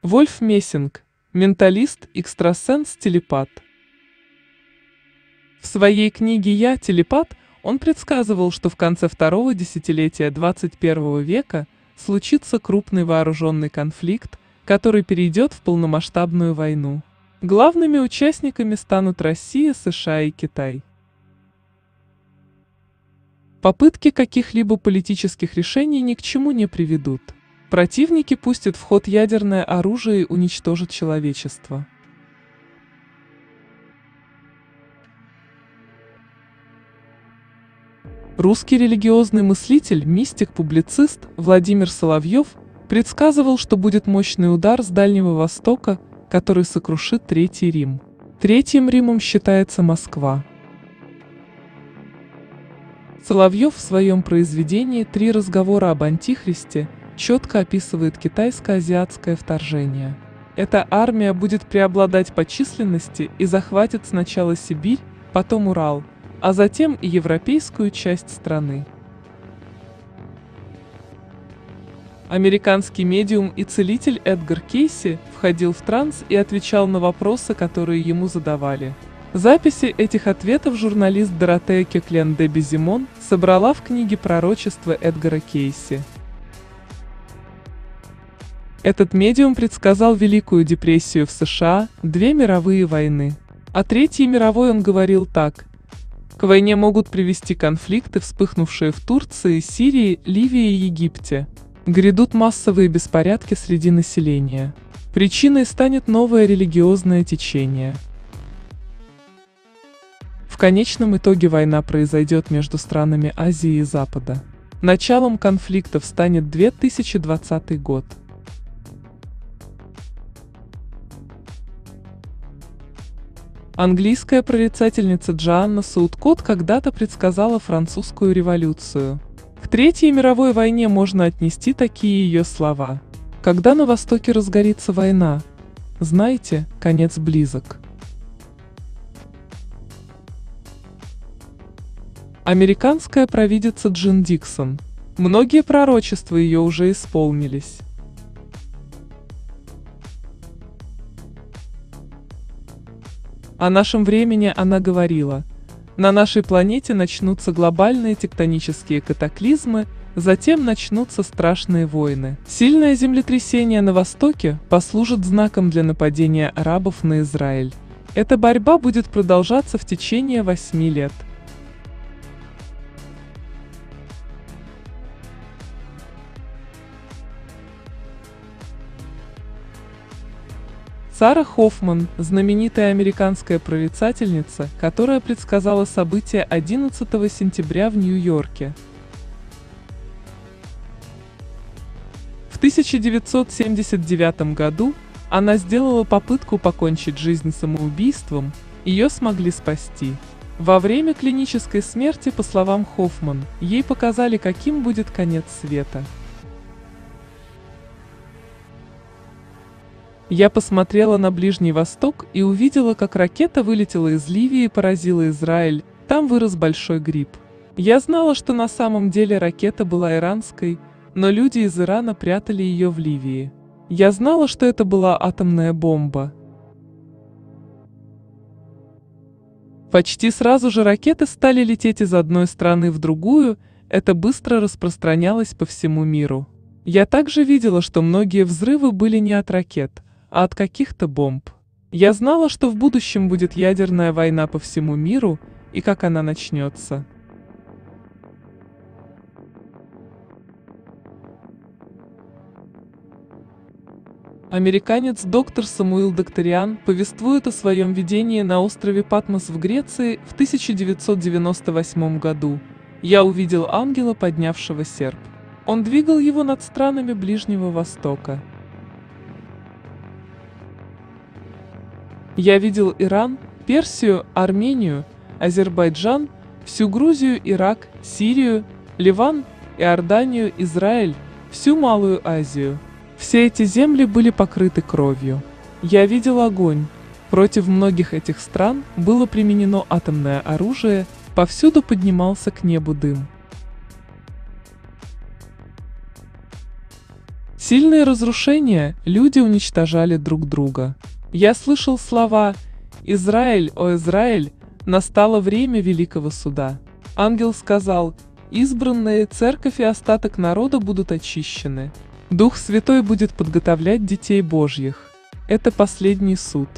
Вольф Мессинг, менталист, экстрасенс, телепат. В своей книге «Я телепат» он предсказывал, что в конце второго десятилетия 21 века случится крупный вооруженный конфликт, который перейдет в полномасштабную войну. Главными участниками станут Россия, США и Китай. Попытки каких-либо политических решений ни к чему не приведут. Противники пустят в ход ядерное оружие и уничтожат человечество. Русский религиозный мыслитель, мистик, публицист Владимир Соловьев предсказывал, что будет мощный удар с Дальнего Востока, который сокрушит Третий Рим. Третьим Римом считается Москва. Соловьев в своем произведении «Три разговора об Антихристе» четко описывает китайско-азиатское вторжение. Эта армия будет преобладать по численности и захватит сначала Сибирь, потом Урал, а затем и европейскую часть страны. Американский медиум и целитель Эдгар Кейси входил в транс и отвечал на вопросы, которые ему задавали. Записи этих ответов журналист Доротея Кеклен де Безимон собрала в книге «Пророчество Эдгара Кейси». Этот медиум предсказал Великую депрессию в США, 2 мировые войны. О Третьей мировой он говорил так: к войне могут привести конфликты, вспыхнувшие в Турции, Сирии, Ливии и Египте. Грядут массовые беспорядки среди населения. Причиной станет новое религиозное течение. В конечном итоге война произойдет между странами Азии и Запада. Началом конфликтов станет 2020 год. Английская прорицательница Джоанна Саудкот когда-то предсказала французскую революцию. К Третьей мировой войне можно отнести такие ее слова: «Когда на Востоке разгорится война, знайте, конец близок». Американская провидица Джин Диксон. Многие пророчества ее уже исполнились. О нашем времени она говорила: на нашей планете начнутся глобальные тектонические катаклизмы, затем начнутся страшные войны. Сильное землетрясение на Востоке послужит знаком для нападения арабов на Израиль. Эта борьба будет продолжаться в течение 8 лет. Сара Хоффман, знаменитая американская прорицательница, которая предсказала события 11 сентября в Нью-Йорке. В 1979 году она сделала попытку покончить жизнь самоубийством, ее смогли спасти. Во время клинической смерти, по словам Хоффман, ей показали, каким будет конец света. Я посмотрела на Ближний Восток и увидела, как ракета вылетела из Ливии и поразила Израиль, там вырос большой гриб. Я знала, что на самом деле ракета была иранской, но люди из Ирана прятали ее в Ливии. Я знала, что это была атомная бомба. Почти сразу же ракеты стали лететь из одной страны в другую, это быстро распространялось по всему миру. Я также видела, что многие взрывы были не от ракет, а от каких-то бомб. Я знала, что в будущем будет ядерная война по всему миру, и как она начнется. Американец доктор Самуил Докториан повествует о своем видении на острове Патмос в Греции в 1998 году. «Я увидел ангела, поднявшего серп. Он двигал его над странами Ближнего Востока. Я видел Иран, Персию, Армению, Азербайджан, всю Грузию, Ирак, Сирию, Ливан, Иорданию, Израиль, всю Малую Азию. Все эти земли были покрыты кровью. Я видел огонь. Против многих этих стран было применено атомное оружие, повсюду поднимался к небу дым. Сильные разрушения, люди уничтожали друг друга. Я слышал слова: «Израиль, о Израиль, настало время великого суда». Ангел сказал: избранная церковь и остаток народа будут очищены. Дух Святой будет подготовлять детей Божьих. Это последний суд.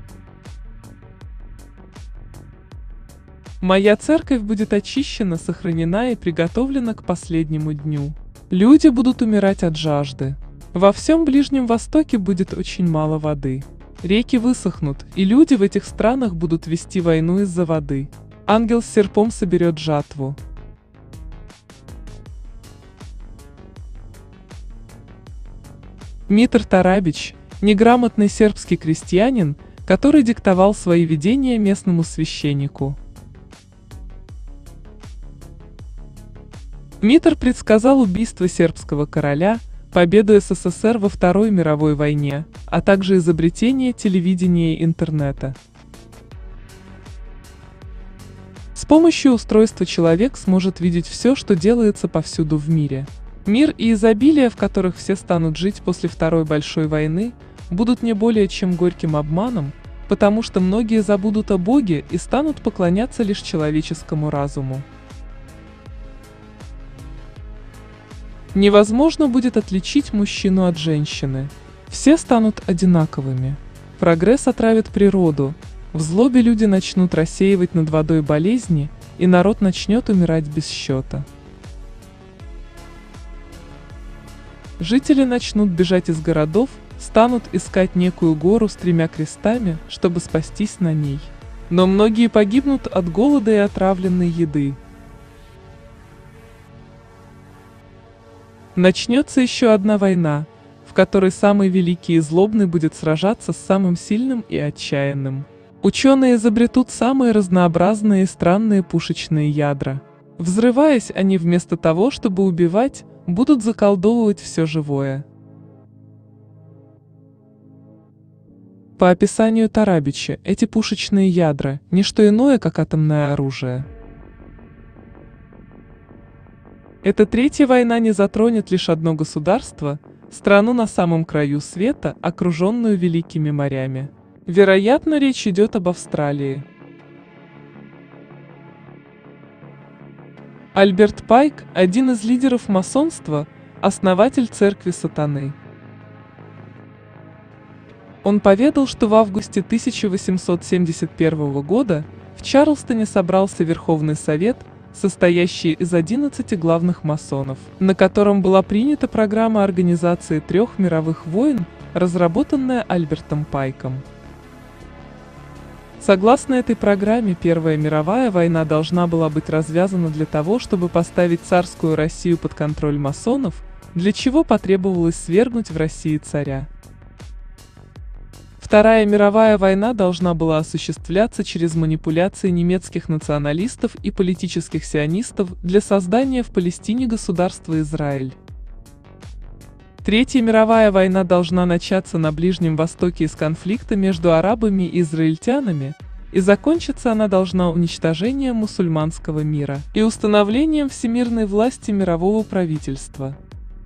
Моя церковь будет очищена, сохранена и приготовлена к последнему дню. Люди будут умирать от жажды. Во всем Ближнем Востоке будет очень мало воды. Реки высохнут, и люди в этих странах будут вести войну из-за воды. Ангел с серпом соберет жатву. Митр Тарабич – неграмотный сербский крестьянин, который диктовал свои видения местному священнику. Митр предсказал убийство сербского короля, победу СССР во Второй мировой войне, а также изобретение телевидения и интернета. С помощью устройства человек сможет видеть все, что делается повсюду в мире. Мир и изобилие, в которых все станут жить после Второй большой войны, будут не более чем горьким обманом, потому что многие забудут о Боге и станут поклоняться лишь человеческому разуму. Невозможно будет отличить мужчину от женщины. Все станут одинаковыми. Прогресс отравит природу. В злобе люди начнут рассеивать над водой болезни, и народ начнет умирать без счета. Жители начнут бежать из городов, станут искать некую гору с 3 крестами, чтобы спастись на ней. Но многие погибнут от голода и отравленной еды. Начнется еще одна война, в которой самый великий и злобный будет сражаться с самым сильным и отчаянным. Ученые изобретут самые разнообразные и странные пушечные ядра. Взрываясь, они вместо того, чтобы убивать, будут заколдовывать все живое. По описанию Тарабича, эти пушечные ядра – не что иное, как атомное оружие. Эта третья война не затронет лишь одно государство, страну на самом краю света, окруженную великими морями. Вероятно, речь идет об Австралии. Альберт Пайк – один из лидеров масонства, основатель церкви сатаны. Он поведал, что в августе 1871 года в Чарльстоне собрался Верховный Совет, состоящий из 11 главных масонов, на котором была принята программа организации 3 мировых войн, разработанная Альбертом Пайком. Согласно этой программе, Первая мировая война должна была быть развязана для того, чтобы поставить царскую Россию под контроль масонов, для чего потребовалось свергнуть в России царя. Вторая мировая война должна была осуществляться через манипуляции немецких националистов и политических сионистов для создания в Палестине государства Израиль. Третья мировая война должна начаться на Ближнем Востоке из конфликта между арабами и израильтянами, и закончиться она должна уничтожением мусульманского мира и установлением всемирной власти мирового правительства.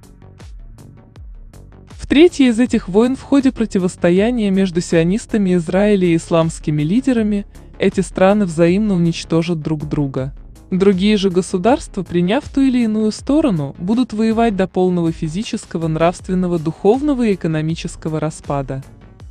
В третьей из этих войн в ходе противостояния между сионистами Израиля и исламскими лидерами эти страны взаимно уничтожат друг друга. Другие же государства, приняв ту или иную сторону, будут воевать до полного физического, нравственного, духовного и экономического распада.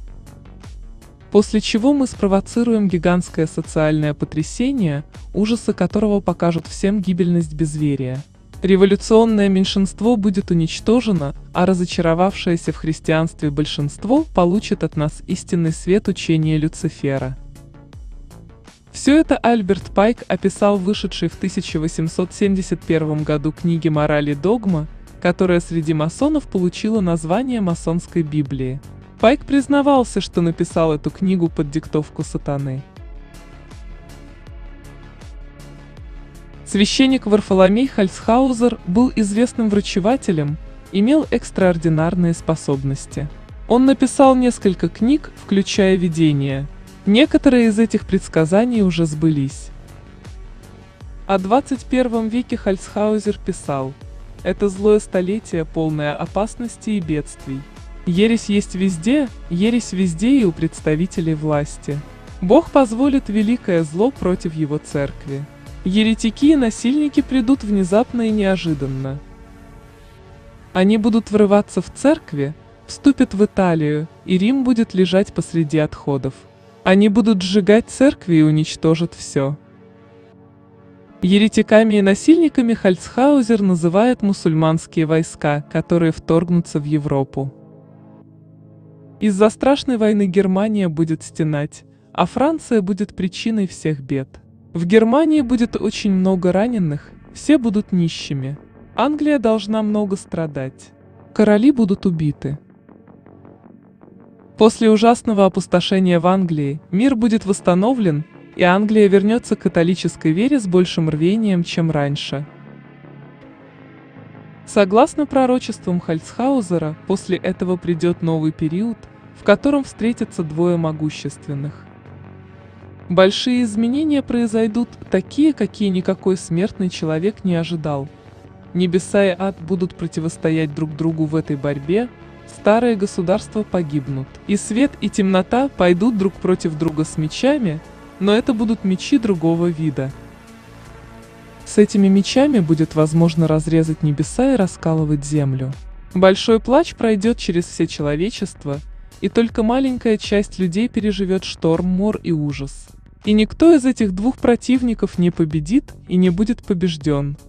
После чего мы спровоцируем гигантское социальное потрясение, ужасы которого покажут всем гибельность безверия. Революционное меньшинство будет уничтожено, а разочаровавшееся в христианстве большинство получит от нас истинный свет учения Люцифера. Все это Альберт Пайк описал в вышедшей в 1871 году книге «Мораль и догма», которая среди масонов получила название масонской Библии. Пайк признавался, что написал эту книгу под диктовку сатаны. Священник Варфоломей Хальсхаузер был известным врачевателем, имел экстраординарные способности. Он написал несколько книг, включая видения. Некоторые из этих предсказаний уже сбылись. О 21 веке Хальсхаузер писал: Это злое столетие, полное опасностей и бедствий. Ересь есть везде, ересь везде и у представителей власти. Бог позволит великое зло против его церкви. Еретики и насильники придут внезапно и неожиданно. Они будут врываться в церкви, вступят в Италию, и Рим будет лежать посреди отходов. Они будут сжигать церкви и уничтожат все. Еретиками и насильниками Хольцхаузер называет мусульманские войска, которые вторгнутся в Европу. Из-за страшной войны Германия будет стенать, а Франция будет причиной всех бед. В Германии будет очень много раненых, все будут нищими. Англия должна много страдать. Короли будут убиты. После ужасного опустошения в Англии мир будет восстановлен, и Англия вернется к католической вере с большим рвением, чем раньше. Согласно пророчествам Хольцхаузера, после этого придет новый период, в котором встретятся двое могущественных. Большие изменения произойдут, такие, какие никакой смертный человек не ожидал. Небеса и ад будут противостоять друг другу в этой борьбе, старые государства погибнут, и свет и темнота пойдут друг против друга с мечами, но это будут мечи другого вида. С этими мечами будет возможно разрезать небеса и раскалывать землю. Большой плач пройдет через все человечество, и только маленькая часть людей переживет шторм, мор и ужас. И никто из этих двух противников не победит и не будет побежден.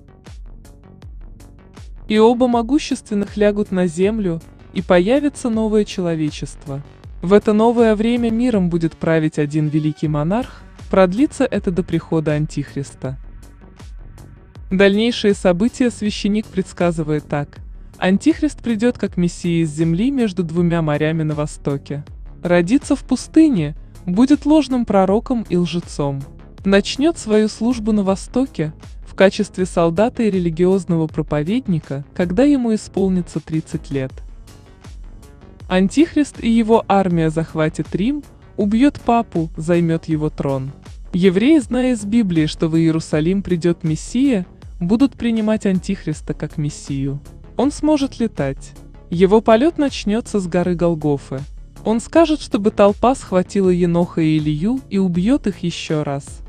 И оба могущественных лягут на землю, и появится новое человечество. В это новое время миром будет править один великий монарх, продлится это до прихода Антихриста. Дальнейшие события священник предсказывает так. Антихрист придет как Мессия из земли между двумя морями на востоке. Родится в пустыне, будет ложным пророком и лжецом. Начнет свою службу на востоке, в качестве солдата и религиозного проповедника, когда ему исполнится 30 лет. Антихрист и его армия захватит Рим, убьет папу, займет его трон. Евреи, зная из Библии, что в Иерусалим придет Мессия, будут принимать Антихриста как Мессию. Он сможет летать. Его полет начнется с горы Голгофы. Он скажет, чтобы толпа схватила Еноха и Илию и убьет их еще раз.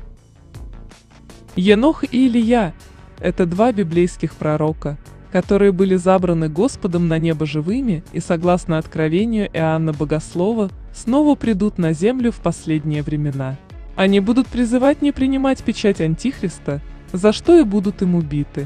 Енох и Илия – это два библейских пророка, которые были забраны Господом на небо живыми и, согласно откровению Иоанна Богослова, снова придут на землю в последние времена. Они будут призывать не принимать печать Антихриста, за что и будут им убиты.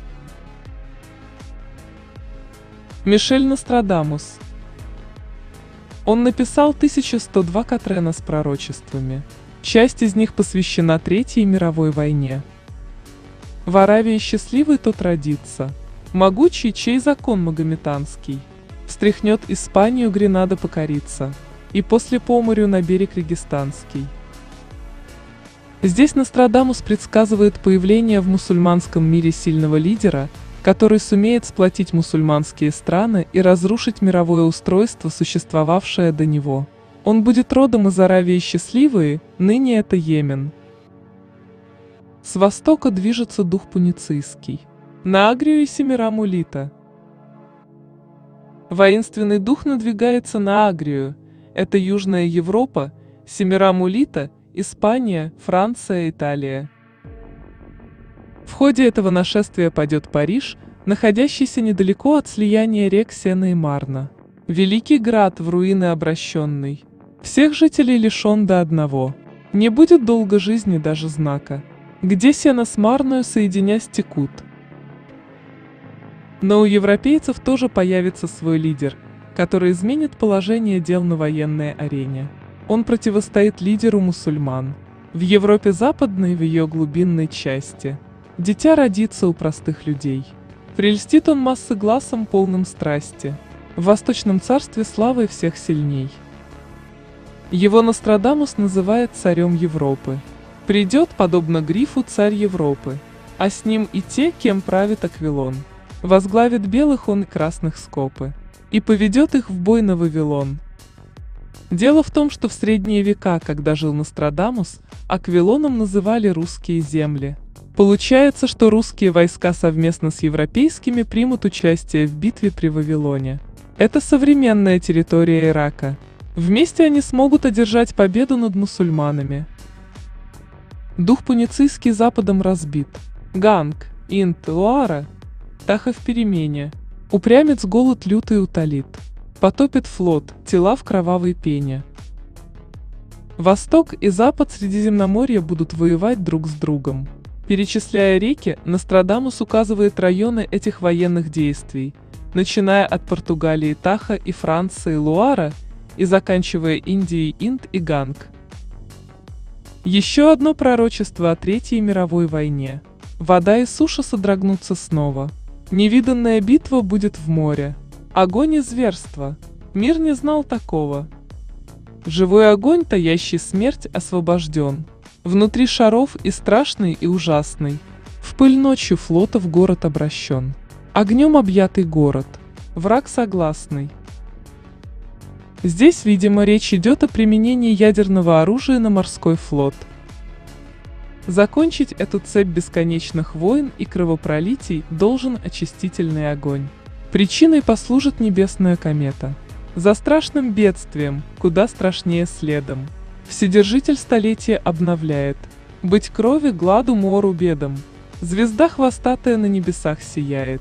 Мишель Нострадамус. Он написал 1102 кватрена с пророчествами. Часть из них посвящена Третьей мировой войне. В Аравии счастливый тот родится, могучий, чей закон магометанский. Встряхнет Испанию, Гренада покорится, и после по морю на берег Регистанский. Здесь Нострадамус предсказывает появление в мусульманском мире сильного лидера, который сумеет сплотить мусульманские страны и разрушить мировое устройство, существовавшее до него. Он будет родом из Аравии счастливой, ныне это Йемен. С востока движется дух пуницийский, на Агрию и Семирамулита. Воинственный дух надвигается на Агрию, это Южная Европа, Семирамулита, Испания, Франция, Италия. В ходе этого нашествия падет Париж, находящийся недалеко от слияния рек Сена и Марна. Великий град, в руины обращенный. Всех жителей лишен до одного. Не будет долго жизни даже знака. Где Сена с Марною соединясь текут. Но у европейцев тоже появится свой лидер, который изменит положение дел на военной арене. Он противостоит лидеру мусульман. В Европе западной, в ее глубинной части. Дитя родится у простых людей. Прельстит он массы глазом полным страсти. В Восточном царстве славой всех сильней. Его Нострадамус называет царем Европы. Придет, подобно Грифу, царь Европы, а с ним и те, кем правит Аквилон. Возглавит белых он и красных скопы, и поведет их в бой на Вавилон. Дело в том, что в средние века, когда жил Нострадамус, Аквилоном называли русские земли. Получается, что русские войска совместно с европейскими примут участие в битве при Вавилоне. Это современная территория Ирака. Вместе они смогут одержать победу над мусульманами. Дух пуницийский Западом разбит. Ганг, Инд, Луара, Таха в перемене. Упрямец голод лютый утолит. Потопит флот, тела в кровавой пене. Восток и Запад Средиземноморья будут воевать друг с другом. Перечисляя реки, Нострадамус указывает районы этих военных действий, начиная от Португалии Таха и Франции Луара и заканчивая Индией Инд и Ганг. Еще одно пророчество о Третьей мировой войне. Вода и суша содрогнутся снова. Невиданная битва будет в море. Огонь и зверство. Мир не знал такого. Живой огонь, таящий смерть, освобожден. Внутри шаров и страшный, и ужасный. В пыль ночью флотов город обращен. Огнем объятый город. Враг согласный. Здесь, видимо, речь идет о применении ядерного оружия на морской флот. Закончить эту цепь бесконечных войн и кровопролитий должен очистительный огонь. Причиной послужит небесная комета. За страшным бедствием, куда страшнее следом. Вседержитель столетия обновляет. Быть крови, гладу, мору, бедам. Звезда хвостатая на небесах сияет.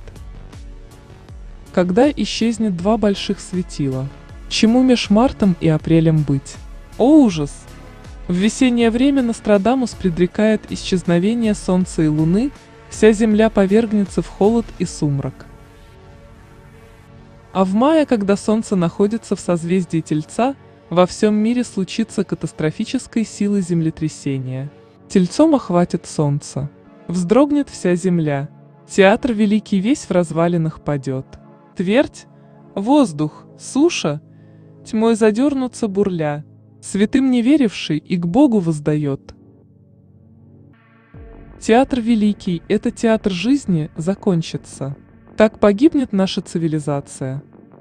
Когда исчезнет два больших светила? Чему меж мартом и апрелем быть? О ужас! В весеннее время Нострадамус предрекает исчезновение солнца и луны, вся земля повергнется в холод и сумрак. А в мае, когда солнце находится в созвездии Тельца, во всем мире случится катастрофической силы землетрясение. Тельцом охватит солнце. Вздрогнет вся земля. Театр великий весь в развалинах падет. Твердь, воздух, суша, тьмой задернутся бурля. Святым не веривший и к Богу воздает. Театр великий, это театр жизни, закончится. Так погибнет наша цивилизация.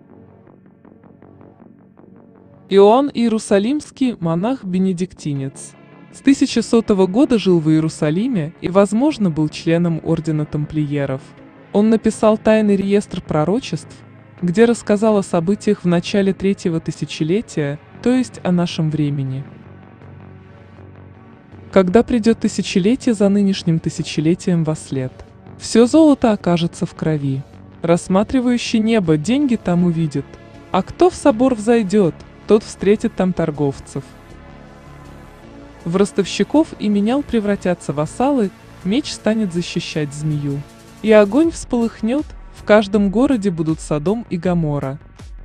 Иоанн Иерусалимский, монах-бенедиктинец. С 1100 года жил в Иерусалиме и, возможно, был членом ордена тамплиеров. Он написал тайный реестр пророчеств, где рассказал о событиях в начале третьего тысячелетия, то есть о нашем времени. Когда придет тысячелетие за нынешним тысячелетием вослед, все золото окажется в крови. Рассматривающий небо деньги там увидит, а кто в собор взойдет, тот встретит там торговцев. В ростовщиков и менял превратятся вассалы, меч станет защищать змею. И огонь всполыхнет, в каждом городе будут Содом и Гоморра.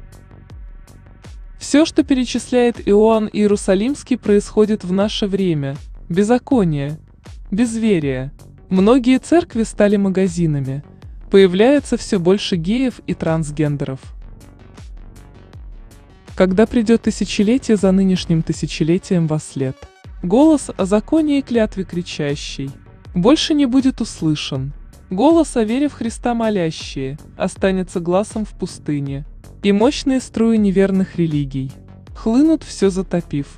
Все, что перечисляет Иоанн Иерусалимский, происходит в наше время. Беззаконие, безверие. Многие церкви стали магазинами. Появляется все больше геев и трансгендеров. Когда придет тысячелетие за нынешним тысячелетием вослед, голос о законе и клятве кричащий больше не будет услышан. Голос о вере в Христа молящие останется гласом в пустыне. И мощные струи неверных религий хлынут, все затопив.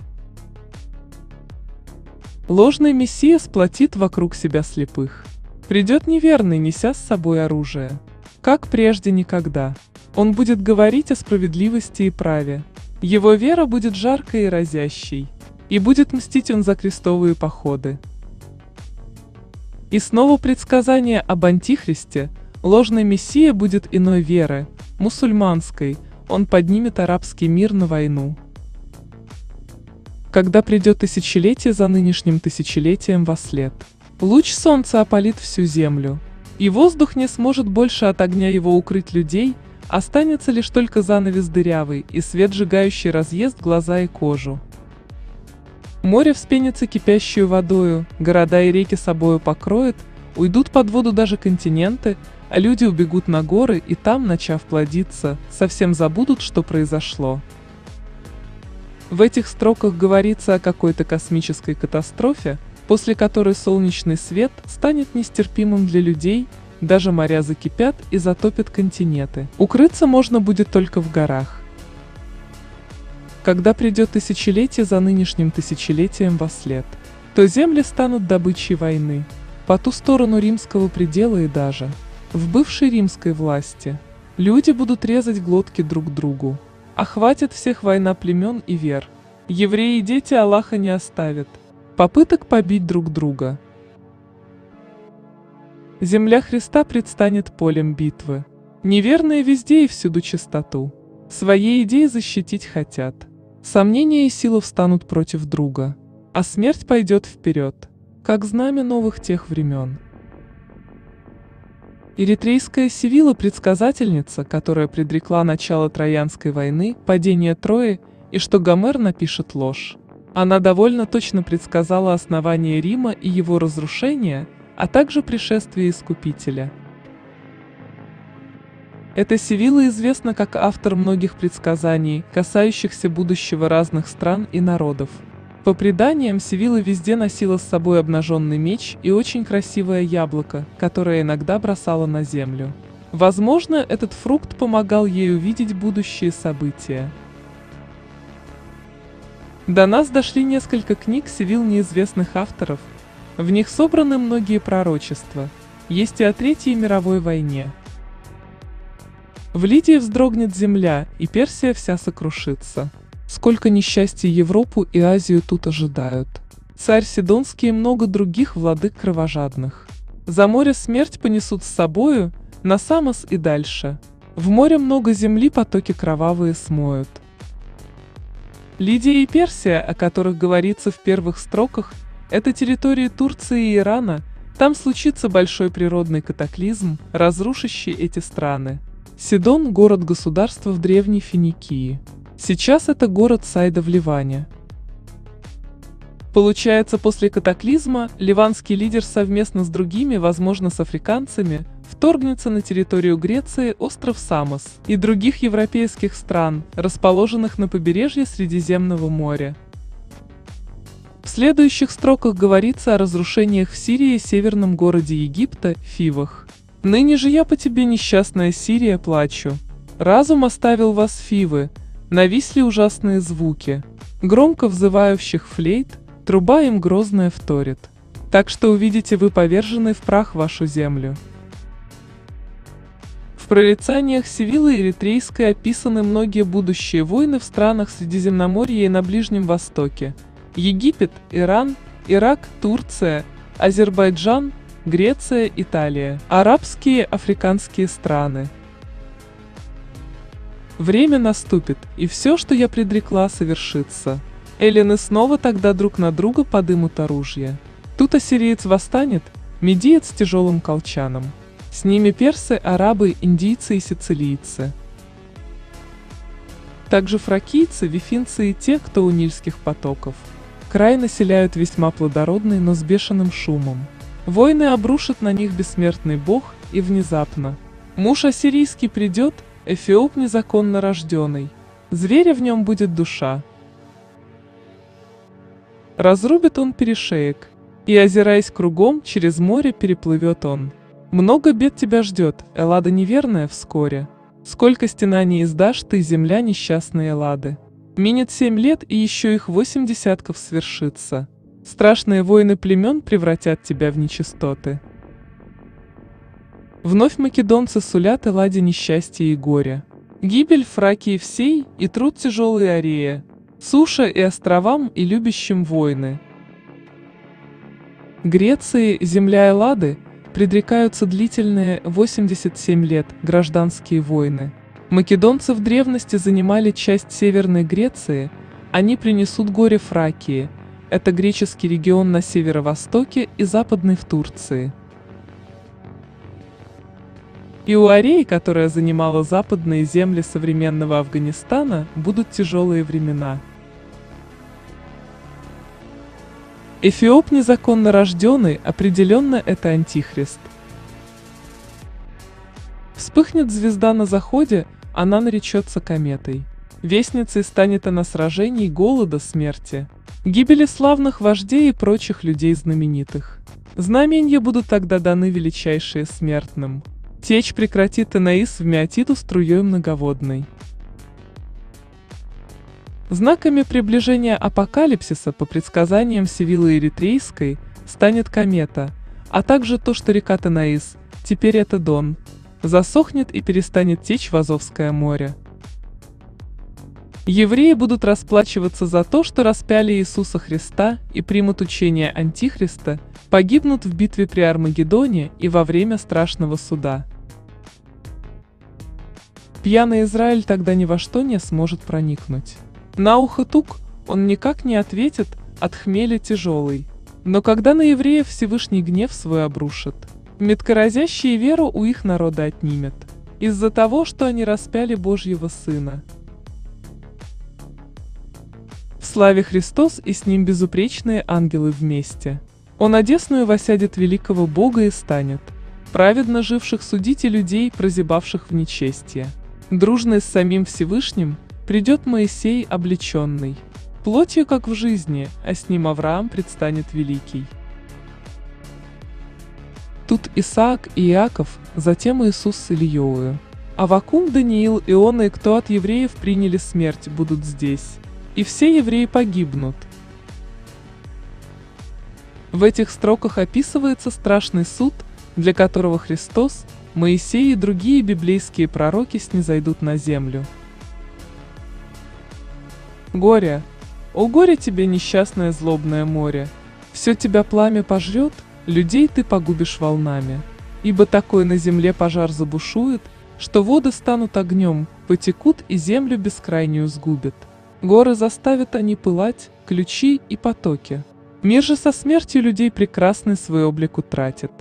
Ложный мессия сплотит вокруг себя слепых. Придет неверный, неся с собой оружие. Как прежде никогда. Он будет говорить о справедливости и праве. Его вера будет жаркой и разящей. И будет мстить он за крестовые походы. И снова предсказание об Антихристе. Ложный мессия будет иной веры, мусульманской, он поднимет арабский мир на войну. Когда придет тысячелетие за нынешним тысячелетием вослед, луч солнца опалит всю землю, и воздух не сможет больше от огня его укрыть людей, останется лишь только занавес дырявый и свет, сжигающий, разъест глаза и кожу. Море вспенится кипящую водою, города и реки собою покроет, уйдут под воду даже континенты, а люди убегут на горы и там, начав плодиться, совсем забудут, что произошло. В этих строках говорится о какой-то космической катастрофе, после которой солнечный свет станет нестерпимым для людей, даже моря закипят и затопят континенты. Укрыться можно будет только в горах. Когда придет тысячелетие за нынешним тысячелетием вослед, то земли станут добычей войны. по ту сторону римского предела и даже в бывшей римской власти. Люди будут резать глотки друг другу. Охватит всех война племен и вер. Евреи и дети Аллаха не оставят попыток побить друг друга. Земля Христа предстанет полем битвы. Неверные везде и всюду чистоту своей идеи защитить хотят. Сомнения и сила встанут против друга, а смерть пойдет вперед, как знамя новых тех времен. Эритрейская Севила – предсказательница, которая предрекла начало Троянской войны, падение Трои и что Гомер напишет ложь. Она довольно точно предсказала основание Рима и его разрушение, а также пришествие Искупителя. Эта Севила известна как автор многих предсказаний, касающихся будущего разных стран и народов. По преданиям, Севила везде носила с собой обнаженный меч и очень красивое яблоко, которое иногда бросала на землю. Возможно, этот фрукт помогал ей увидеть будущие события. До нас дошли несколько книг Севил неизвестных авторов. В них собраны многие пророчества. Есть и о Третьей мировой войне. В Лидии вздрогнет земля, и Персия вся сокрушится. Сколько несчастья Европу и Азию тут ожидают. Царь Сидонский и много других владык кровожадных. За море смерть понесут с собою, на Самос и дальше. В море много земли потоки кровавые смоют. Лидия и Персия, о которых говорится в первых строках, это территории Турции и Ирана. Там случится большой природный катаклизм, разрушащий эти страны. Сидон – город-государство в древней Финикии. Сейчас это город Сайда в Ливане. Получается, после катаклизма ливанский лидер совместно с другими, возможно с африканцами, вторгнется на территорию Греции, остров Самос и других европейских стран, расположенных на побережье Средиземного моря. В следующих строках говорится о разрушениях в Сирии и северном городе Египта, Фивах. «Ныне же я по тебе, несчастная Сирия, плачу. Разум оставил вас, Фивы, нависли ужасные звуки, громко взывающих флейт, труба им грозная вторит. Так что увидите вы поверженный в прах вашу землю». В прорицаниях Севилы Эритрейской описаны многие будущие войны в странах Средиземноморья и на Ближнем Востоке. Египет, Иран, Ирак, Турция, Азербайджан, Греция, Италия, арабские, африканские страны. Время наступит, и все, что я предрекла, совершится. Эллины снова тогда друг на друга подымут оружие. Тут ассириец восстанет, медиец с тяжелым колчаном. С ними персы, арабы, индийцы и сицилийцы. Также фракийцы, вифинцы и те, кто у Нильских потоков. Край населяют весьма плодородный, но с бешеным шумом. Войны обрушат на них бессмертный бог, и внезапно муж ассирийский придет, Эфиоп незаконно рожденный. Зверя в нем будет душа. Разрубит он перешеек, и, озираясь кругом, через море переплывет он. Много бед тебя ждет, Эллада неверная, вскоре. Сколько стенаний издашь ты, земля несчастной Эллады. Минет 7 лет, и еще их 8 десятков свершится. Страшные войны племен превратят тебя в нечистоты. Вновь македонцы сулят Элладе несчастье и горе. Гибель Фракии всей и труд тяжелый Арея, суша и островам и любящим войны. Греции, земля Эллады, предрекаются длительные 87 лет гражданские войны. Македонцы в древности занимали часть Северной Греции, они принесут горе Фракии. Это греческий регион на северо-востоке и западной в Турции. И у Ареи, которая занимала западные земли современного Афганистана, будут тяжелые времена. Эфиоп незаконно рожденный, определенно это Антихрист. Вспыхнет звезда на заходе, она наречется кометой. Вестницей станет она сражений, голода, смерти, гибели славных вождей и прочих людей знаменитых. Знаменья будут тогда даны величайшие смертным. Течь прекратит Энаис в Меотиду струей многоводной. Знаками приближения апокалипсиса по предсказаниям Севилы Эритрейской станет комета. а также то, что река Танаис, теперь это Дон, засохнет и перестанет течь в Азовское море. Евреи будут расплачиваться за то, что распяли Иисуса Христа и примут учение Антихриста, погибнут в битве при Армагеддоне и во время страшного суда. Пьяный Израиль тогда ни во что не сможет проникнуть. На ухо тук он никак не ответит, от хмеля тяжелый. Но когда на евреев Всевышний гнев свой обрушит, меткоразящие веру у их народа отнимет, из-за того, что они распяли Божьего Сына. В славе Христос и с ним безупречные ангелы вместе. Он одесную восядет великого Бога и станет праведно живших судить и людей, прозябавших в нечестие. Дружный с самим Всевышним придет Моисей облеченный, плотью как в жизни, а с ним Авраам предстанет великий. Тут Исаак и Иаков, затем Иисус с Ильею. Аввакум, Даниил, Иона и кто от евреев приняли смерть, будут здесь. И все евреи погибнут. В этих строках описывается страшный суд, для которого Христос, Моисей и другие библейские пророки снизойдут на землю. Горе! О горе тебе, несчастное злобное море! Все тебя пламя пожрет, людей ты погубишь волнами. Ибо такой на земле пожар забушует, что воды станут огнем, потекут и землю бескрайнюю сгубят. Горы заставят они пылать, ключи и потоки. Мир же со смертью людей прекрасный свой облик утратит.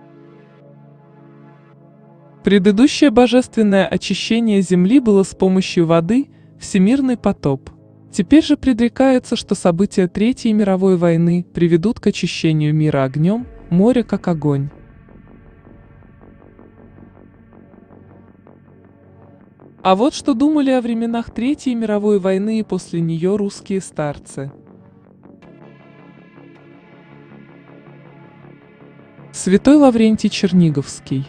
Предыдущее божественное очищение земли было с помощью воды, всемирный потоп. Теперь же предрекается, что события Третьей мировой войны приведут к очищению мира огнем, море как огонь. А вот что думали о временах Третьей мировой войны и после нее русские старцы. Святой Лаврентий Черниговский.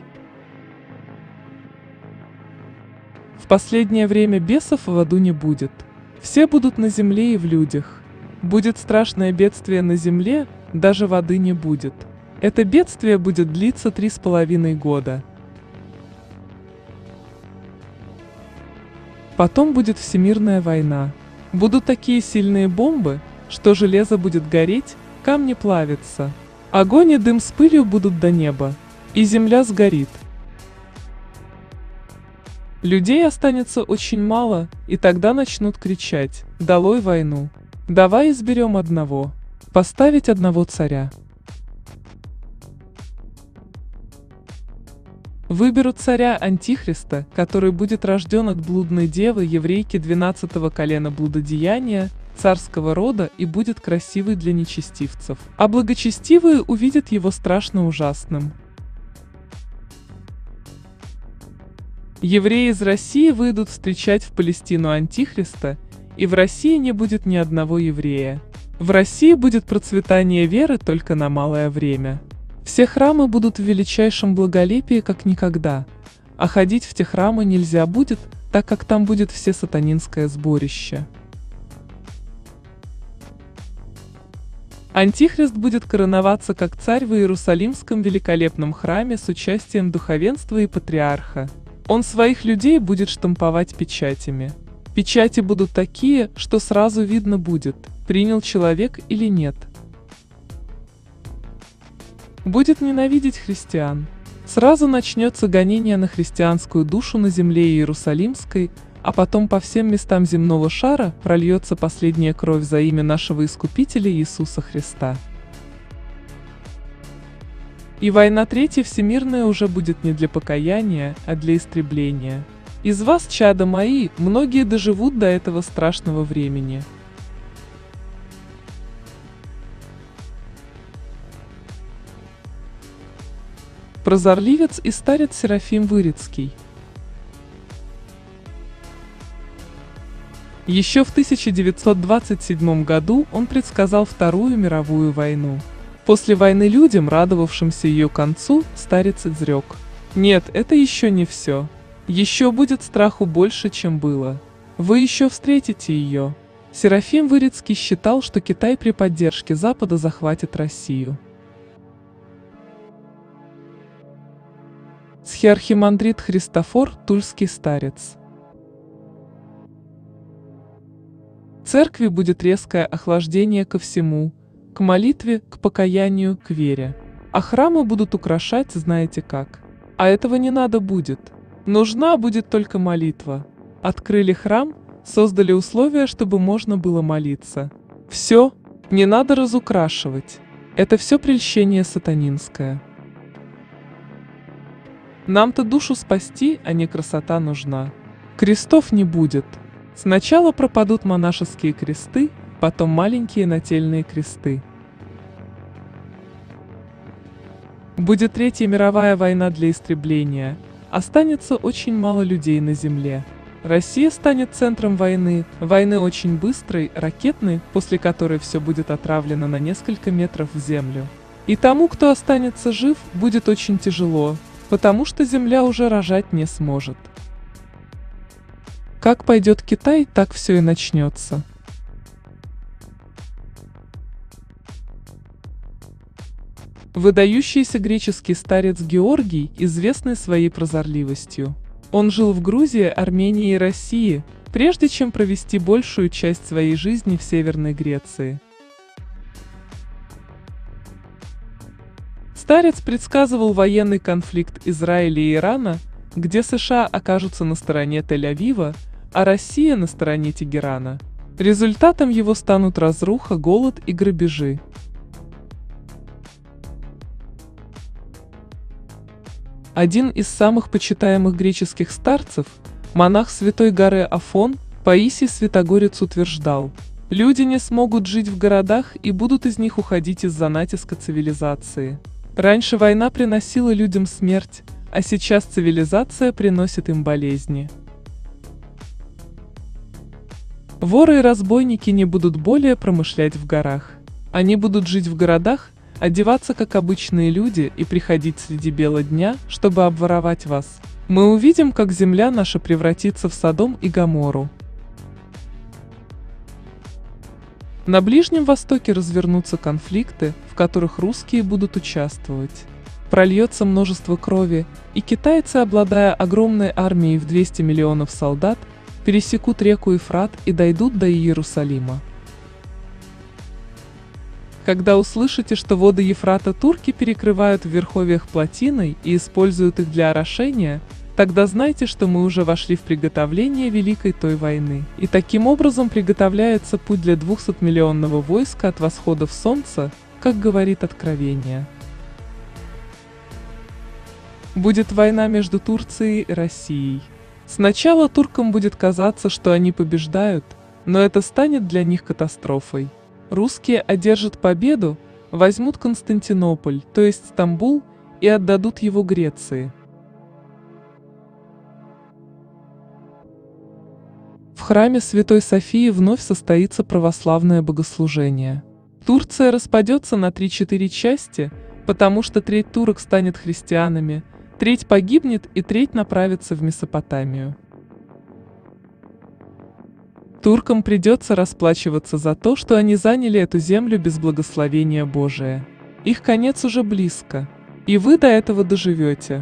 В последнее время бесов в аду не будет. Все будут на земле и в людях. Будет страшное бедствие на земле, даже воды не будет. Это бедствие будет длиться 3,5 года. Потом будет всемирная война. Будут такие сильные бомбы, что железо будет гореть, камни плавиться. Огонь и дым с пылью будут до неба, и земля сгорит. Людей останется очень мало, и тогда начнут кричать: «Долой войну! Давай изберем одного, поставить одного царя». Выберут царя Антихриста, который будет рожден от блудной девы, еврейки 12-го колена блудодеяния, царского рода и будет красивый для нечестивцев, а благочестивые увидят его страшно ужасным. Евреи из России выйдут встречать в Палестину Антихриста, и в России не будет ни одного еврея. В России будет процветание веры только на малое время. Все храмы будут в величайшем благолепии, как никогда, а ходить в те храмы нельзя будет, так как там будет все сатанинское сборище. Антихрист будет короноваться как царь в Иерусалимском великолепном храме с участием духовенства и патриарха. Он своих людей будет штамповать печатями. Печати будут такие, что сразу видно будет, принял человек или нет. Будет ненавидеть христиан. Сразу начнется гонение на христианскую душу на земле Иерусалимской, а потом по всем местам земного шара прольется последняя кровь за имя нашего Искупителя Иисуса Христа. И война Третья Всемирная уже будет не для покаяния, а для истребления. Из вас, чада мои, многие доживут до этого страшного времени. Прозорливец и старец Серафим Вырицкий. Еще в 1927 году он предсказал Вторую мировую войну. После войны людям, радовавшимся ее концу, старец изрек: «Нет, это еще не все. Еще будет страху больше, чем было. Вы еще встретите ее». Серафим Вырицкий считал, что Китай при поддержке Запада захватит Россию. Архиархимандрит Христофор, тульский старец. В церкви будет резкое охлаждение ко всему, к молитве, к покаянию, к вере. А храмы будут украшать знаете как. А этого не надо будет. Нужна будет только молитва. Открыли храм, создали условия, чтобы можно было молиться. Все, не надо разукрашивать. Это все прельщение сатанинское. Нам-то душу спасти, а не красота нужна. Крестов не будет. Сначала пропадут монашеские кресты, потом маленькие нательные кресты. Будет Третья мировая война для истребления. Останется очень мало людей на земле. Россия станет центром войны очень быстрой, ракетной, после которой все будет отравлено на несколько метров в землю. И тому, кто останется жив, будет очень тяжело, потому что земля уже рожать не сможет. Как пойдет Китай, так все и начнется. Выдающийся греческий старец Георгий, известный своей прозорливостью. Он жил в Грузии, Армении и России, прежде чем провести большую часть своей жизни в Северной Греции. Старец предсказывал военный конфликт Израиля и Ирана, где США окажутся на стороне Тель-Авива, а Россия на стороне Тегерана. Результатом его станут разруха, голод и грабежи. Один из самых почитаемых греческих старцев, монах Святой горы Афон, Паисий Святогорец утверждал: люди не смогут жить в городах и будут из них уходить из-за натиска цивилизации. Раньше война приносила людям смерть, а сейчас цивилизация приносит им болезни. Воры и разбойники не будут более промышлять в горах. Они будут жить в городах, одеваться как обычные люди и приходить среди бела дня, чтобы обворовать вас. Мы увидим, как земля наша превратится в Содом и Гоморру. На Ближнем Востоке развернутся конфликты, в которых русские будут участвовать. Прольется множество крови, и китайцы, обладая огромной армией в 200 миллионов солдат, пересекут реку Ефрат и дойдут до Иерусалима. Когда услышите, что воды Ефрата турки перекрывают в верховьях плотиной и используют их для орошения, тогда знайте, что мы уже вошли в приготовление Великой той войны. И таким образом приготовляется путь для 200-миллионного войска от восходов солнца, как говорит Откровение. Будет война между Турцией и Россией. Сначала туркам будет казаться, что они побеждают, но это станет для них катастрофой. Русские одержат победу, возьмут Константинополь, то есть Стамбул, и отдадут его Греции. В храме Святой Софии вновь состоится православное богослужение. Турция распадется на 3-4 части, потому что треть турок станет христианами, треть погибнет и треть направится в Месопотамию. Туркам придется расплачиваться за то, что они заняли эту землю без благословения Божия. Их конец уже близко, и вы до этого доживете.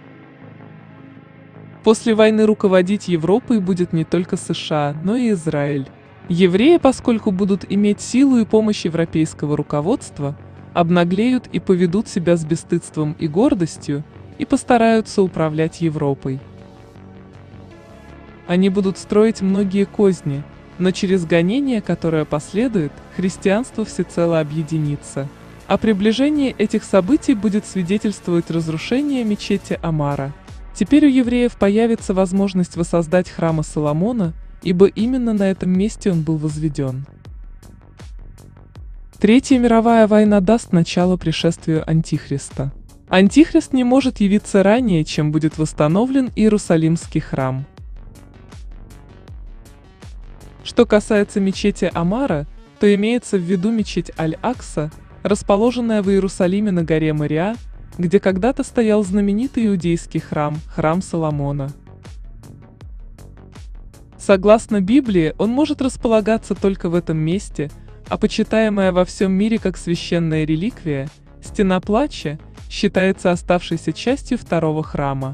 После войны руководить Европой будет не только США, но и Израиль. Евреи, поскольку будут иметь силу и помощь европейского руководства, обнаглеют и поведут себя с бесстыдством и гордостью, и постараются управлять Европой. Они будут строить многие козни, но через гонение, которое последует, христианство всецело объединится. О приближении этих событий будет свидетельствовать разрушение мечети Амара. Теперь у евреев появится возможность воссоздать храма Соломона, ибо именно на этом месте он был возведен. Третья мировая война даст начало пришествию Антихриста. Антихрист не может явиться ранее, чем будет восстановлен Иерусалимский храм. Что касается мечети Амара, то имеется в виду мечеть Аль-Акса, расположенная в Иерусалиме на горе Мориа, где когда-то стоял знаменитый иудейский храм, храм Соломона. Согласно Библии, он может располагаться только в этом месте, а почитаемая во всем мире как священная реликвия, стена плача, считается оставшейся частью второго храма.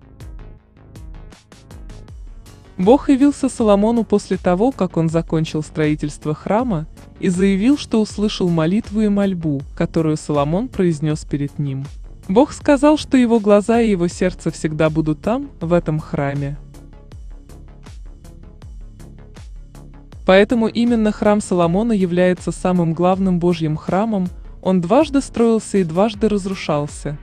Бог явился Соломону после того, как он закончил строительство храма, и заявил, что услышал молитву и мольбу, которую Соломон произнес перед ним. Бог сказал, что его глаза и его сердце всегда будут там, в этом храме. Поэтому именно храм Соломона является самым главным Божьим храмом, он дважды строился и дважды разрушался.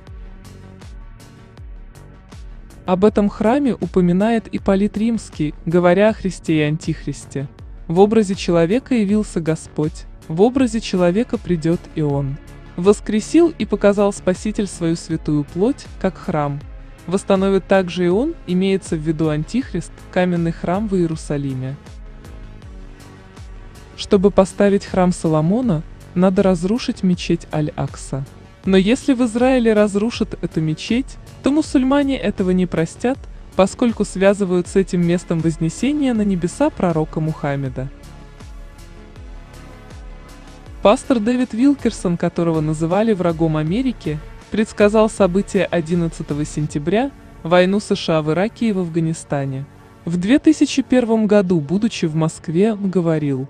Об этом храме упоминает Ипполит Римский, говоря о Христе и Антихристе. В образе человека явился Господь, в образе человека придет и Он. Воскресил и показал Спаситель свою святую плоть, как храм. Восстановит также и Он, имеется в виду Антихрист, каменный храм в Иерусалиме. Чтобы поставить храм Соломона, надо разрушить мечеть Аль-Акса. Но если в Израиле разрушат эту мечеть, то мусульмане этого не простят, поскольку связывают с этим местом вознесения на небеса пророка Мухаммеда. Пастор Дэвид Вилкерсон, которого называли врагом Америки, предсказал события 11 сентября, войну США в Ираке и в Афганистане. В 2001 году, будучи в Москве, он говорил: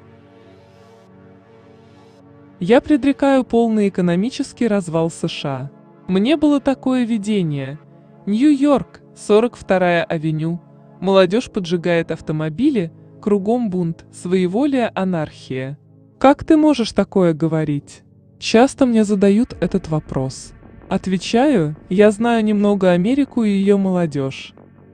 «Я предрекаю полный экономический развал США. Мне было такое видение. Нью-Йорк, 42-я авеню, молодежь поджигает автомобили, кругом бунт, своеволие, анархия. Как ты можешь такое говорить?» Часто мне задают этот вопрос. Отвечаю: я знаю немного Америку и ее молодежь.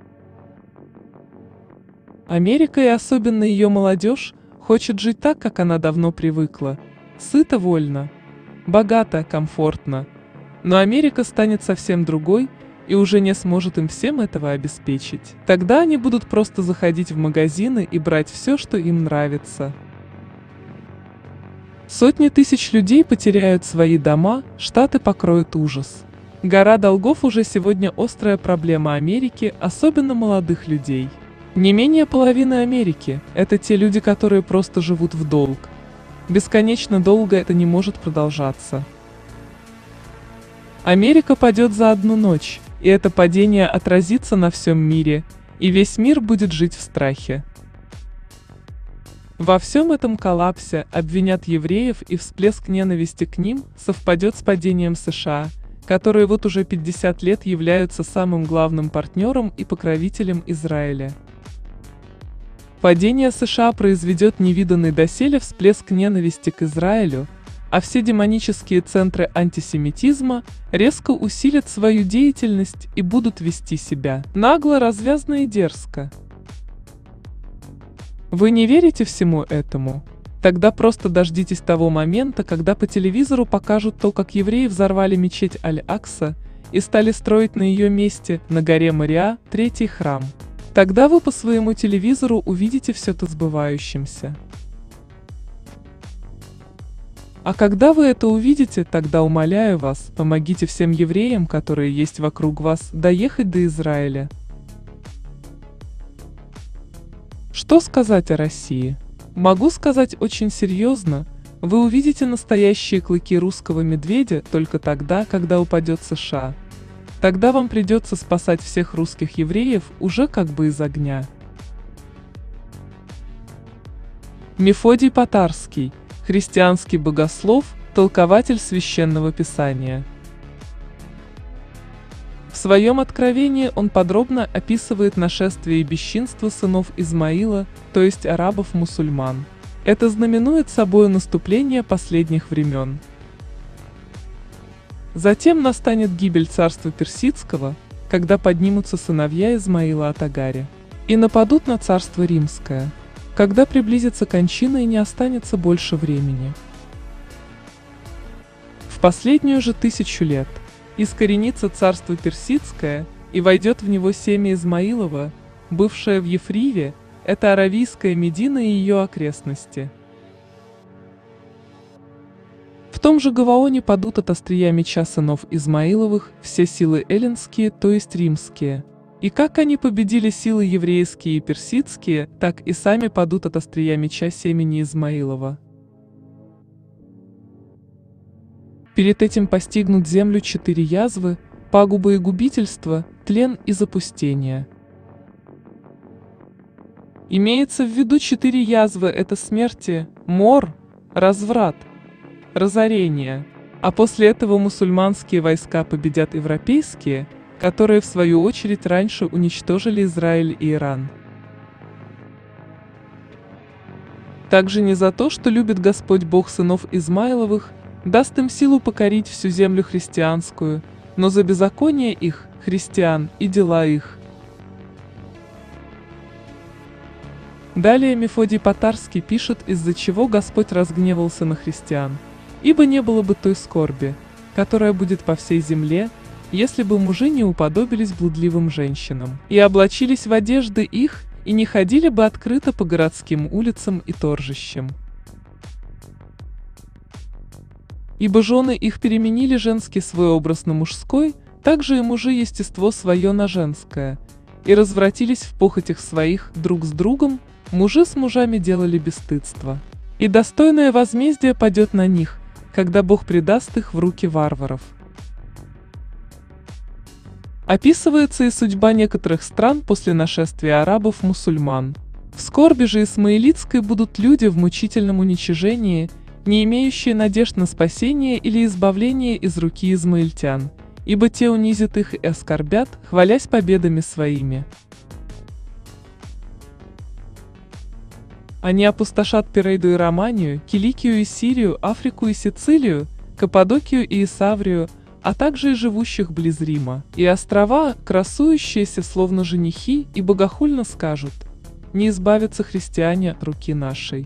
Америка и особенно ее молодежь хочет жить так, как она давно привыкла. Сыто, вольно, богато, комфортно. Но Америка станет совсем другой и уже не сможет им всем этого обеспечить. Тогда они будут просто заходить в магазины и брать все, что им нравится. Сотни тысяч людей потеряют свои дома, штаты покроют ужас. Гора долгов уже сегодня острая проблема Америки, особенно молодых людей. Не менее половины Америки – это те люди, которые просто живут в долг. Бесконечно долго это не может продолжаться. Америка падет за одну ночь, и это падение отразится на всем мире, и весь мир будет жить в страхе. Во всем этом коллапсе обвинят евреев, и всплеск ненависти к ним совпадет с падением США, которые вот уже 50 лет являются самым главным партнером и покровителем Израиля. Падение США произведет невиданный доселе всплеск ненависти к Израилю, а все демонические центры антисемитизма резко усилят свою деятельность и будут вести себя нагло, развязно и дерзко. Вы не верите всему этому? Тогда просто дождитесь того момента, когда по телевизору покажут то, как евреи взорвали мечеть Аль-Акса и стали строить на ее месте, на горе Мориа, третий храм. Тогда вы по своему телевизору увидите все это сбывающимся. А когда вы это увидите, тогда, умоляю вас, помогите всем евреям, которые есть вокруг вас, доехать до Израиля. Что сказать о России? Могу сказать очень серьезно, вы увидите настоящие клыки русского медведя только тогда, когда упадет США. Тогда вам придется спасать всех русских евреев уже как бы из огня. Мефодий Потарский, христианский богослов, толкователь Священного Писания. В своем откровении он подробно описывает нашествие и бесчинство сынов Измаила, то есть арабов-мусульман. Это знаменует собой наступление последних времен. Затем настанет гибель царства Персидского, когда поднимутся сыновья Измаила от Агари и нападут на царство Римское, когда приблизится кончина и не останется больше времени. В последнюю же 1000 лет искоренится царство Персидское, и войдет в него семя Измаилова, бывшее в Ефриве, это Аравийская Медина и ее окрестности. В том же Гаваоне падут от острия меча сынов Измаиловых все силы эллинские, то есть римские. И как они победили силы еврейские и персидские, так и сами падут от острия меча семени Измаилова. Перед этим постигнут землю 4 язвы, пагубы и губительство, тлен и запустение. Имеется в виду 4 язвы – это смерти, мор, разврат, разорение. А после этого мусульманские войска победят европейские, которые в свою очередь раньше уничтожили Израиль и Иран. Также не за то, что любит Господь Бог сынов Измаиловых, даст им силу покорить всю землю христианскую, но за беззаконие их, христиан, и дела их. Далее Мефодий Потарский пишет, из-за чего Господь разгневался на христиан. «Ибо не было бы той скорби, которая будет по всей земле, если бы мужи не уподобились блудливым женщинам, и облачились в одежды их, и не ходили бы открыто по городским улицам и торжищам. Ибо жены их переменили женский свой образ на мужской, так же и мужи естество свое на женское, и развратились в похотях своих друг с другом, мужи с мужами делали бесстыдство. И достойное возмездие падет на них, когда Бог предаст их в руки варваров». Описывается и судьба некоторых стран после нашествия арабов-мусульман. В скорби же исмаилитской будут люди в мучительном уничижении, не имеющие надежд на спасение или избавление из руки измаильтян, ибо те унизят их и оскорбят, хвалясь победами своими. Они опустошат Пирейду и Романию, Киликию и Сирию, Африку и Сицилию, Каппадокию и Исаврию, а также и живущих близ Рима, и острова, красующиеся словно женихи, и богохульно скажут: «Не избавятся христиане от руки нашей».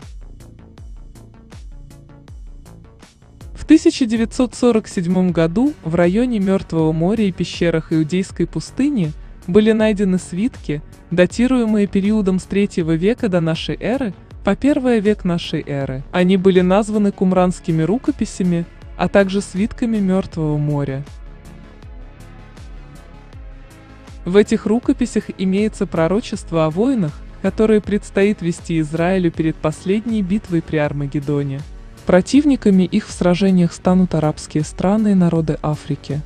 В 1947 году в районе Мертвого моря и пещерах Иудейской пустыни были найдены свитки, датируемые периодом с 3 века до нашей эры по 1 век нашей эры. Они были названы кумранскими рукописями, а также свитками Мертвого моря. В этих рукописях имеется пророчество о войнах, которые предстоит вести Израилю перед последней битвой при Армагеддоне. Противниками их в сражениях станут арабские страны и народы Африки.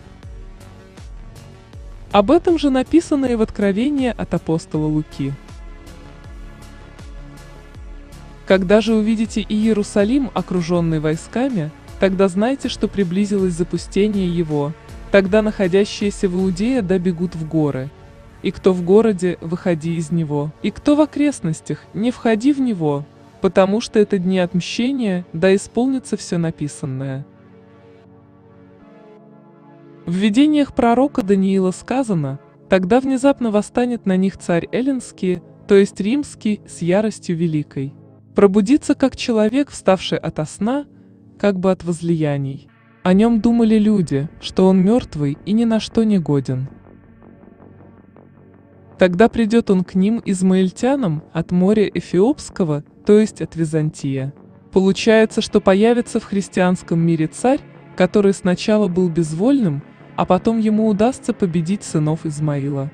Об этом же написано и в Откровении от апостола Луки. «Когда же увидите и Иерусалим, окруженный войсками, тогда знайте, что приблизилось запустение его, тогда находящиеся в Иудее да бегут в горы. И кто в городе, выходи из него, и кто в окрестностях, не входи в него, потому что это дни отмщения, да исполнится все написанное». В видениях пророка Даниила сказано: «Тогда внезапно восстанет на них царь эллинский, то есть римский, с яростью великой. Пробудится как человек, вставший ото сна, как бы от возлияний. О нем думали люди, что он мертвый и ни на что не годен. Тогда придет он к ним, измаильтянам, от моря Эфиопского, то есть от Византия». Получается, что появится в христианском мире царь, который сначала был безвольным, а потом ему удастся победить сынов Измаила.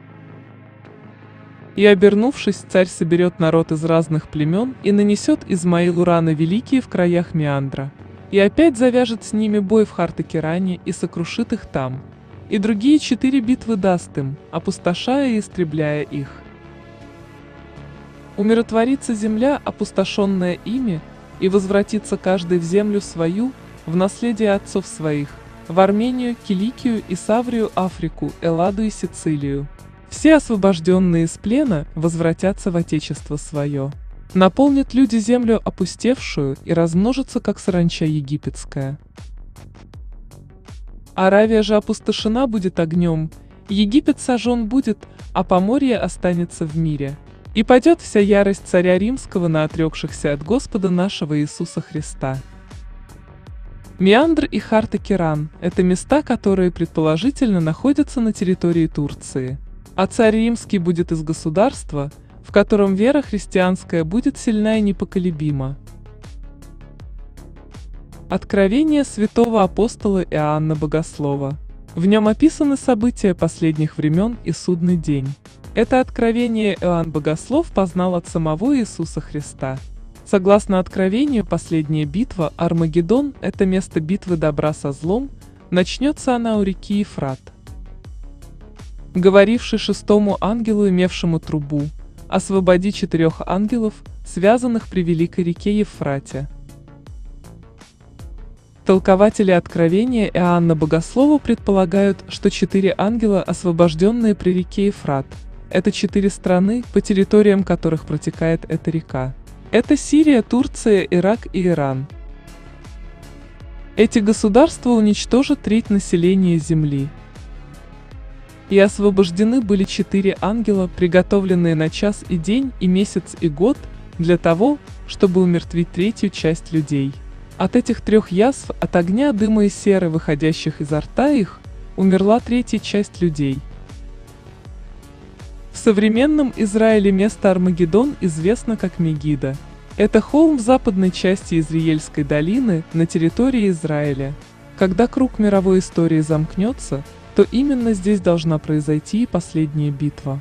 «И обернувшись, царь соберет народ из разных племен и нанесет Измаилу раны великие в краях Меандра. И опять завяжет с ними бой в Хартакеране и сокрушит их там. И другие 4 битвы даст им, опустошая и истребляя их. Умиротворится земля, опустошенная ими, и возвратится каждый в землю свою, в наследие отцов своих, в Армению, Киликию, Исаврию, Африку, Элладу и Сицилию. Все освобожденные из плена возвратятся в отечество свое. Наполнят люди землю опустевшую и размножатся, как саранча египетская. Аравия же опустошена будет огнем, Египет сожжен будет, а Поморье останется в мире. И падет вся ярость царя римского на отрекшихся от Господа нашего Иисуса Христа». Меандр и Хартакеран – это места, которые предположительно находятся на территории Турции. А царь римский будет из государства, в котором вера христианская будет сильна и непоколебима. Откровение святого апостола Иоанна Богослова. В нем описаны события последних времен и судный день. Это откровение Иоанн Богослов познал от самого Иисуса Христа. Согласно Откровению, последняя битва, Армагеддон, это место битвы добра со злом, начнется она у реки Ефрат. Говоривший шестому ангелу, имевшему трубу: освободи 4 ангелов, связанных при великой реке Ефрате. Толкователи Откровения Иоанна Богослова предполагают, что 4 ангела, освобожденные при реке Ефрат, это 4 страны, по территориям которых протекает эта река. Это Сирия, Турция, Ирак и Иран. Эти государства уничтожат треть населения Земли. И освобождены были 4 ангела, приготовленные на час и день, и месяц, и год, для того, чтобы умертвить третью часть людей. От этих 3 язв, от огня, дыма и серы, выходящих изо рта их, умерла третья часть людей. В современном Израиле место Армагеддон известно как Мегидо. Это холм в западной части Изриельской долины, на территории Израиля. Когда круг мировой истории замкнется, то именно здесь должна произойти и последняя битва.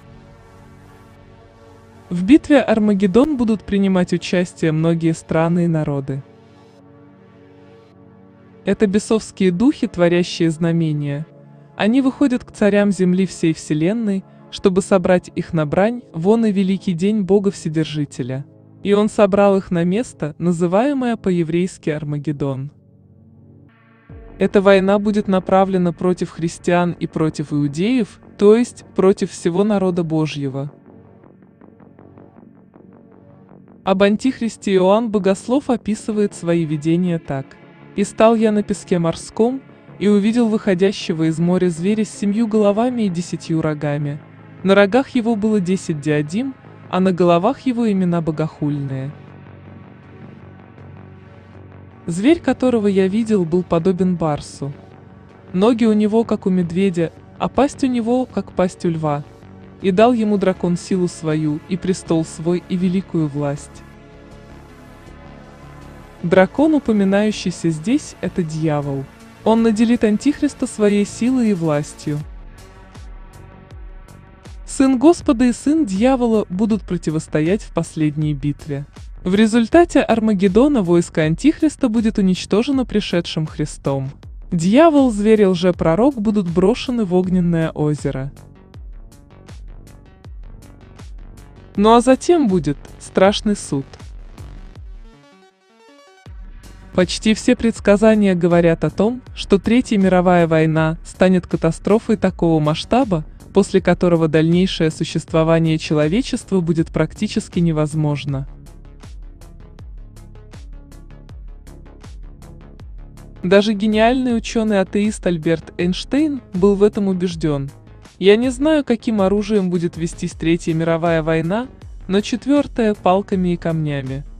В битве Армагеддон будут принимать участие многие страны и народы. Это бесовские духи, творящие знамения. Они выходят к царям земли всей вселенной, чтобы собрать их на брань, вон и великий день Бога Вседержителя. И он собрал их на место, называемое по-еврейски Армагеддон. Эта война будет направлена против христиан и против иудеев, то есть против всего народа Божьего. Об антихристе Иоанн Богослов описывает свои видения так: «И стал я на песке морском, и увидел выходящего из моря зверя с 7 головами и 10 рогами. На рогах его было 10 диадим, а на головах его имена богохульные. Зверь, которого я видел, был подобен барсу. Ноги у него, как у медведя, а пасть у него, как пасть у льва. И дал ему дракон силу свою, и престол свой, и великую власть». Дракон, упоминающийся здесь, это дьявол. Он наделит Антихриста своей силой и властью. Сын Господа и сын дьявола будут противостоять в последней битве. В результате Армагеддона войско Антихриста будет уничтожено пришедшим Христом. Дьявол, зверь и лжепророк будут брошены в огненное озеро. Ну а затем будет страшный суд. Почти все предсказания говорят о том, что Третья мировая война станет катастрофой такого масштаба, после которого дальнейшее существование человечества будет практически невозможно. Даже гениальный ученый-атеист Альберт Эйнштейн был в этом убежден. Я не знаю, каким оружием будет вестись Третья мировая война, но 4-я – палками и камнями.